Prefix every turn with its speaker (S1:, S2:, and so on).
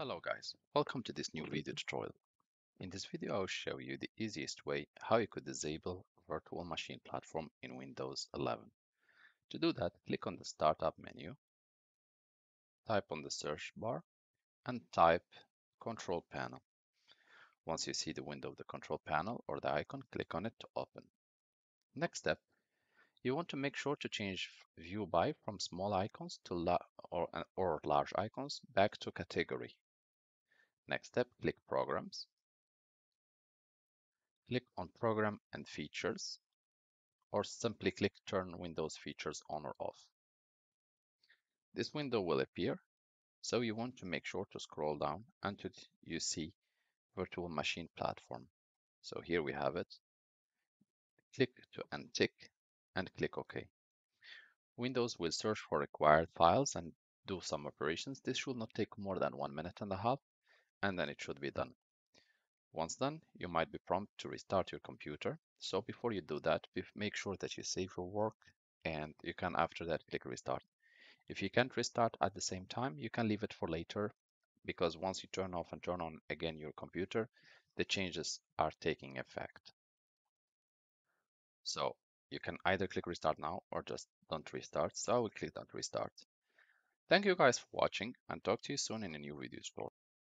S1: Hello guys, welcome to this new video tutorial. In this video I'll show you the easiest way how you could disable virtual machine platform in Windows 11. To do that, click on the Startup menu, type on the search bar, and type Control Panel. Once you see the window of the control panel or the icon, click on it to open. Next step, you want to make sure to change view by from small icons to or large icons back to category. Next step, click Programs. Click on Program and Features, or simply click Turn Windows Features on or off. This window will appear, so you want to make sure to scroll down until you see Virtual Machine Platform. So here we have it. Click to untick and click OK. Windows will search for required files and do some operations. This should not take more than 1.5 minutes, and then it should be done. Once done, you might be prompted to restart your computer. So before you do that, make sure that you save your work, and you can after that click restart. If you can't restart at the same time, you can leave it for later, because once you turn off and turn on again your computer, the changes are taking effect. So you can either click restart now or just don't restart. So I will click don't restart. Thank you guys for watching, and talk to you soon in a new video tutorial.